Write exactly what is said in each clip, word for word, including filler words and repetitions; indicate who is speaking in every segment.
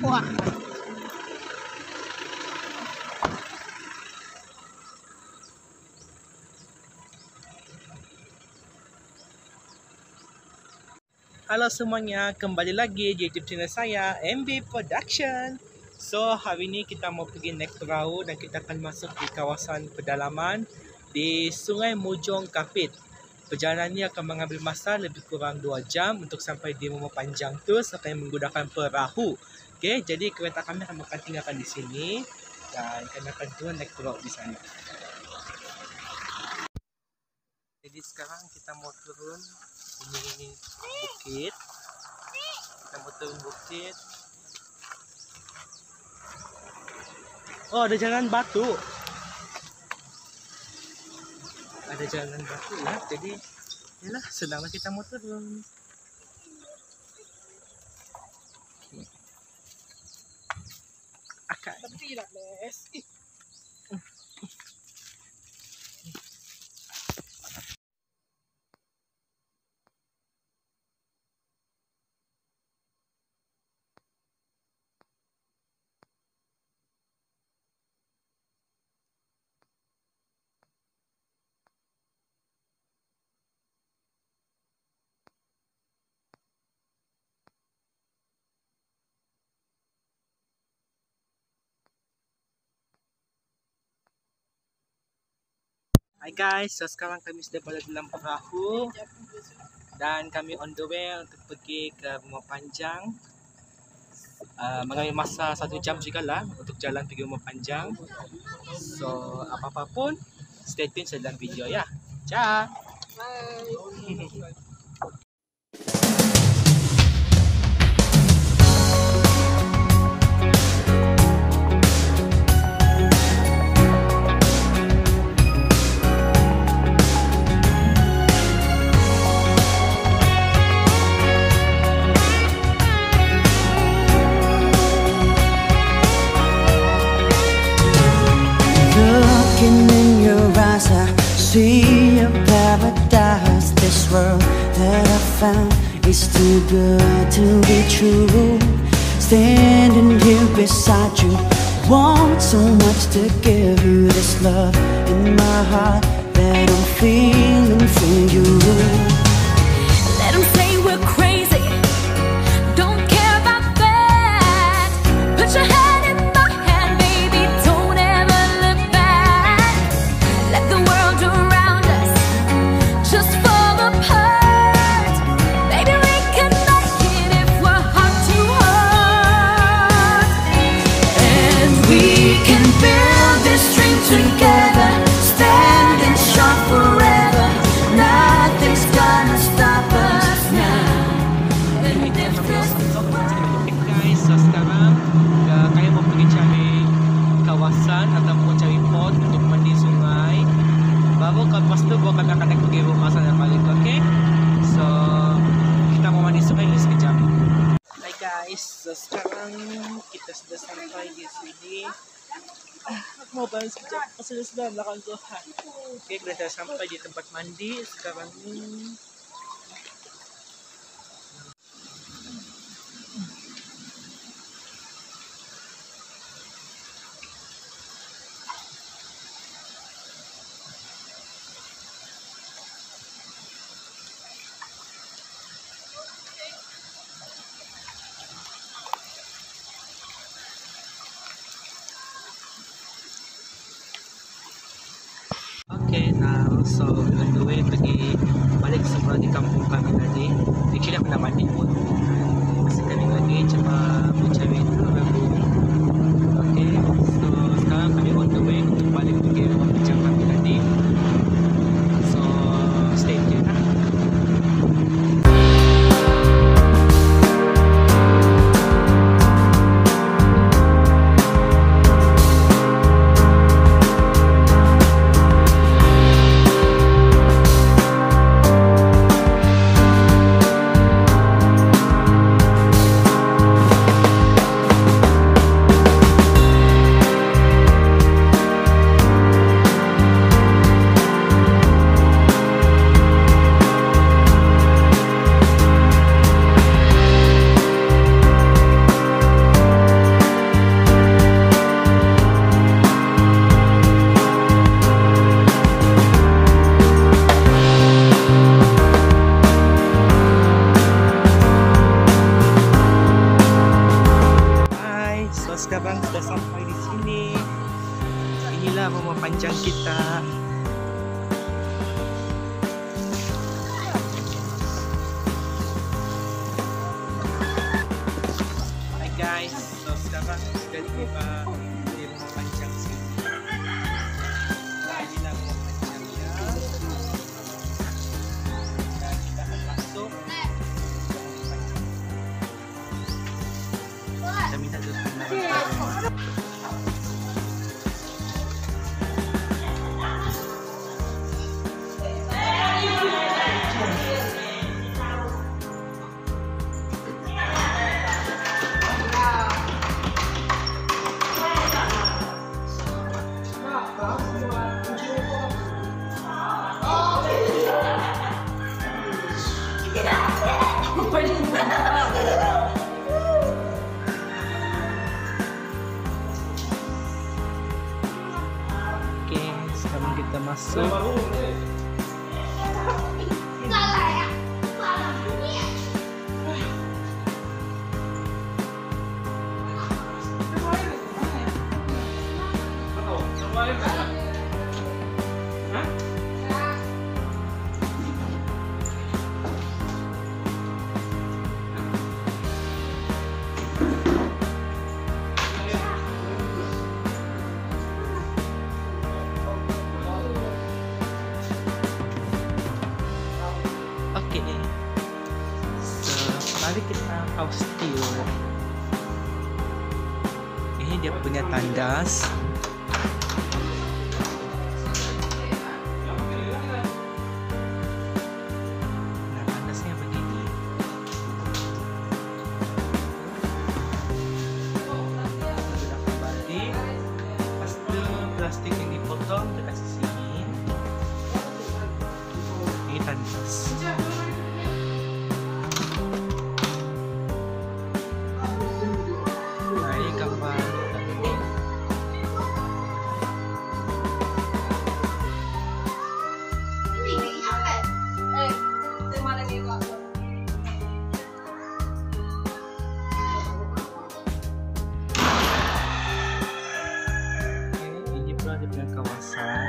Speaker 1: Wah. Halo semuanya, kembali lagi di YouTube channel saya, M B Production. So, hari ini kita mau pergi naik perahu dan kita akan masuk di kawasan pedalaman di Sungai Mojong Kapit. Perjalanannya akan mengambil masa lebih kurang dua jam untuk sampai di Momo Panjang tu sampai menggunakan perahu. Okey, jadi kereta kami akan akan tinggalkan di sini dan kami akan turun naik perahu di sana. Jadi sekarang kita mau turun ini bukit. Kita mau turun bukit. Oh, ada jalan batu. Ada jalan batu ya. Jadi, yalah, senanglah kita mau turun. Akak. Tidak, Les. Hai guys, so sekarang kami sudah berada dalam perahu dan kami on the way untuk pergi ke Momo Panjang. Uh, mengambil masa satu jam juga lah untuk jalan pergi Momo Panjang. So apa-apa pun, stay tune dalam video ya. Ciao. Bye.
Speaker 2: Looking in your eyes, I see a paradise. This world that I found is too good to be true. Standing here beside you, want so much to give you this love in my heart that I'm feeling for you.
Speaker 3: Let them say we're crazy, don't care about that. Put your hand in my hand, baby, don't ever look back. Let the world around us just fall apart. Baby, we can make it if we're heart to heart.
Speaker 2: And we can build this dream together, standing strong forever. Nothing's gonna stop us now. And if this
Speaker 1: Guys, so sekarang uh, kami mau pergi cari kawasan ataupun cari pot untuk mandi sungai. Baru lepas tu baru kami akan naik pergi rumah sana balik, okay? So kita mau mandi sungai dulu sekejap. Hai guys, so sekarang kita sudah sampai di sini. Ah, aku mau balik sekejap, pasal sudah belakang Tuhan. Okay, kita sudah sampai di tempat mandi sekarang ni. Okay, now so on the way pergi balik semula di kampung kami tadi. Actually aku dah mandi pun. Masih kami lagi cuba mencari perahu. Okay, so sekarang kami on the way untuk balik pergi rumah pinjam kami tadi. So stay tuned lah. panjang kita. Hai guys, so sekarang sudah tiba di rumah panjang sini. Nah, inilah rumah panjangnya. Dan kita akan masuk. Saya minta dulu pengenalan. Oke, sekarang kita masuk. Oke, so, mari kita house tour. Ini dia punya tandas. Nah, tandasnya begini. Sudah kembali. Pastu plastik yang dipotong kita kasih sini. Ini tandas. Nah, ini gambar ini. Oke, ini pula dia punya kawasan.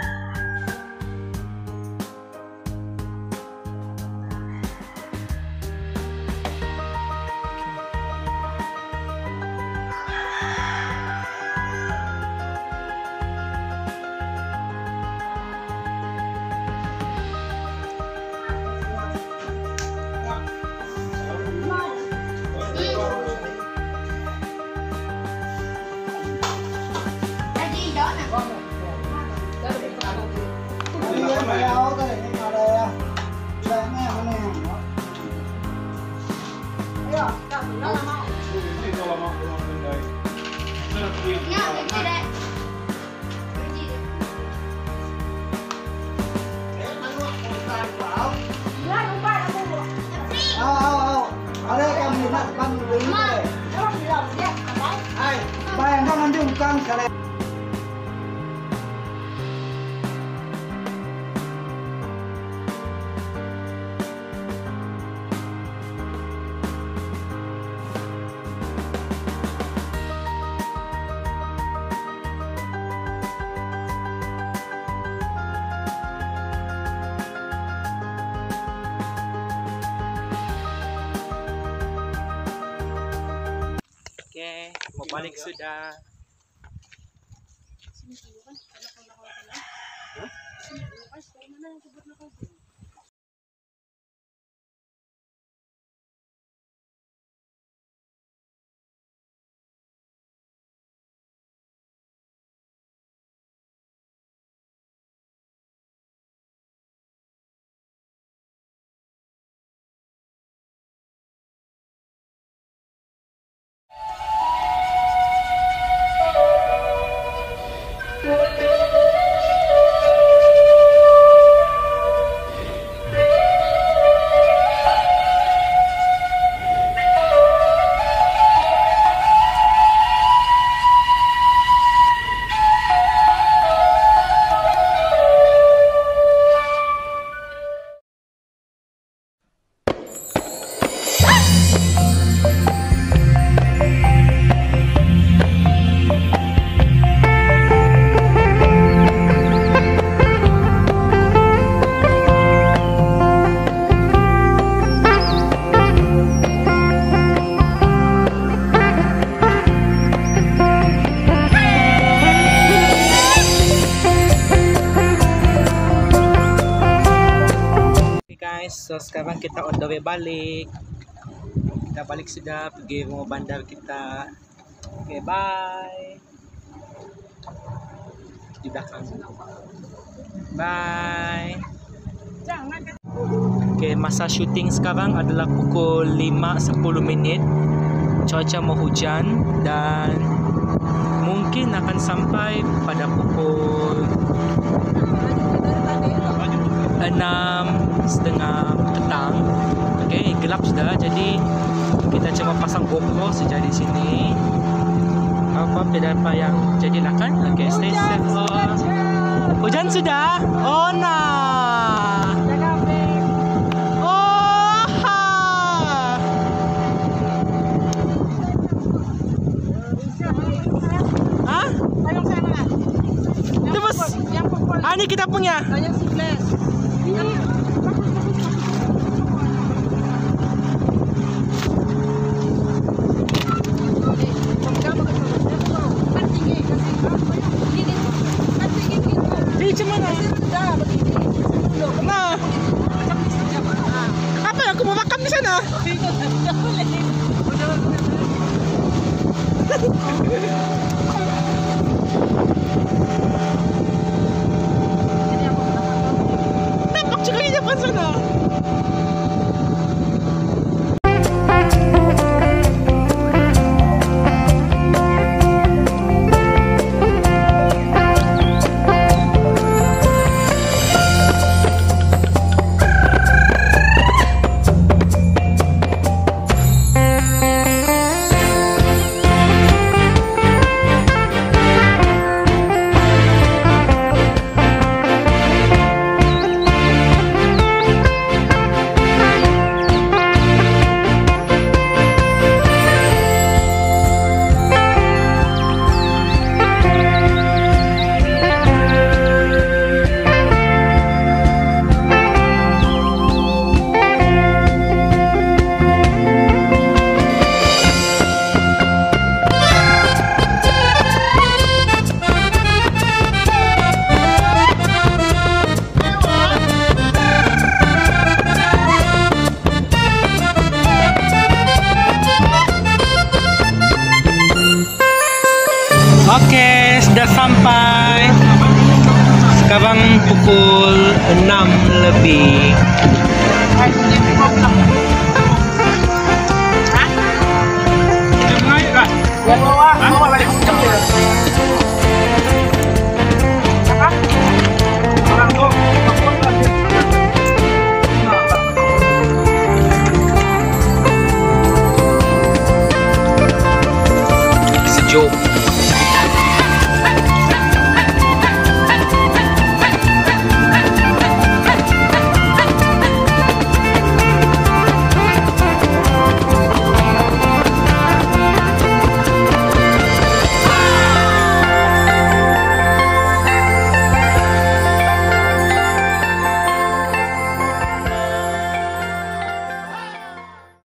Speaker 2: Bayang kan diungkang sekali.
Speaker 1: Oke, mau balik sudah. sekarang kita on the way balik. Kita balik sudah pergi rumah bandar kita. Oke, okay, bye. Di belakang. Bye. Oke, okay, masa syuting sekarang adalah pukul lima sepuluh minit. Cuaca mau hujan dan mungkin akan sampai pada pukul enam setengah petang. Oke, okay, gelap sudah, jadi kita cuma pasang GoPro saja di sini. Apa beda apa yang jadilah kan? Oke, okay, stay safe. Oh. Hujan sudah? Oh nah. Oh ha. Hah? Terus? Ah, ini kita punya. Nah, apa yang aku mau makan di sana? Nampak juga di depan sana. Oke, sudah sampai. Sekarang pukul enam lebih. Sejuk.